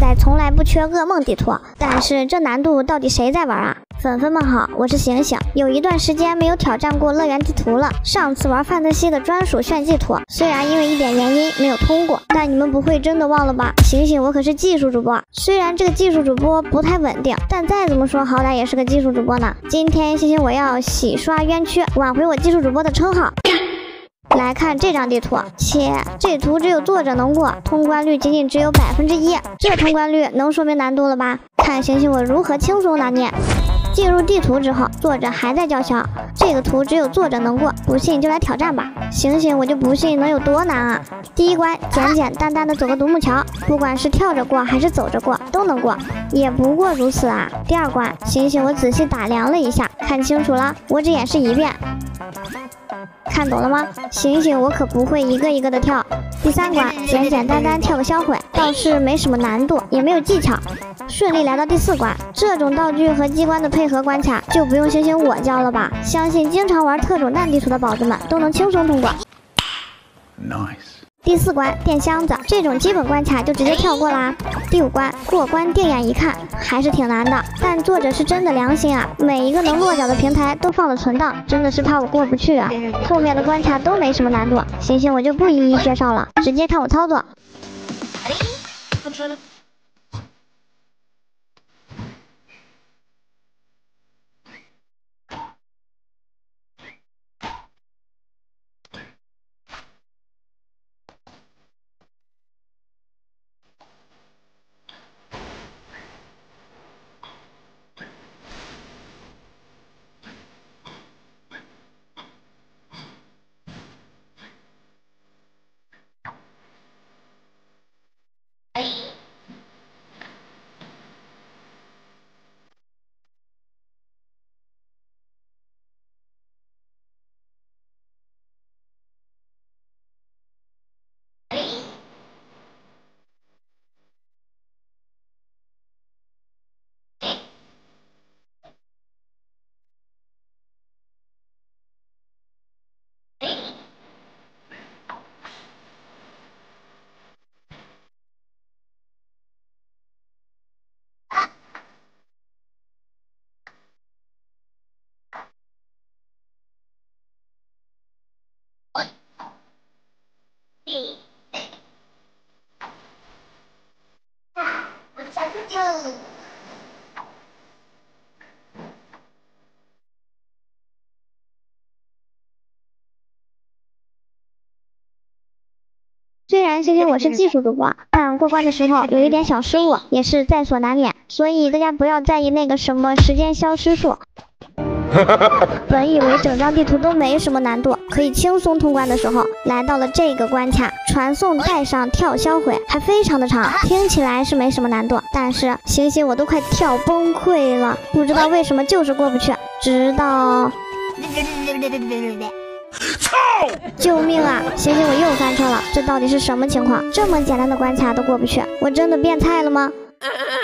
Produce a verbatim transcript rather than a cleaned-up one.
在从来不缺噩梦地图，但是这难度到底谁在玩啊？粉粉们好，我是醒醒。有一段时间没有挑战过乐园地图了，上次玩范特西的专属炫技图，虽然因为一点原因没有通过，但你们不会真的忘了吧？醒醒，我可是技术主播，虽然这个技术主播不太稳定，但再怎么说好歹也是个技术主播呢。今天星星我要洗刷冤屈，挽回我技术主播的称号。来看这张地图，且这图只有作者能过，通关率仅仅只有百分之一，这通关率能说明难度了吧？看醒醒我如何轻松拿捏。进入地图之后，作者还在叫嚣，这个图只有作者能过，不信就来挑战吧。醒醒，我就不信能有多难啊！第一关简简单单的走个独木桥，不管是跳着过还是走着过都能过，也不过如此啊。第二关，醒醒，我仔细打量了一下，看清楚了，我只演示一遍。看懂了吗？醒醒，我可不会一个一个的跳。第三关简简单单跳个销毁，倒是没什么难度，也没有技巧。顺利来到第四关，这种道具和机关的配合关卡就不用星星我教了吧？相信经常玩特种蛋地图的宝子们都能轻松通过。Nice。第四关电箱子，这种基本关卡就直接跳过啦。第五关过关，定眼一看还是挺难的，但作者是真的良心啊，每一个能落脚的平台都放了存档，真的是怕我过不去啊。后面的关卡都没什么难度，行行，我就不一一介绍了，直接看我操作。虽然星星我是技术主播，但过关的时候有一点小失误，也是在所难免，所以大家不要在意那个什么时间消失数。本以为整张地图都没什么难度，可以轻松通关的时候，来到了这个关卡，传送带上跳销毁，还非常的长，听起来是没什么难度，但是星星我都快跳崩溃了，不知道为什么就是过不去，直到救命啊！星星我又翻车了，这到底是什么情况？这么简单的关卡都过不去，我真的变菜了吗？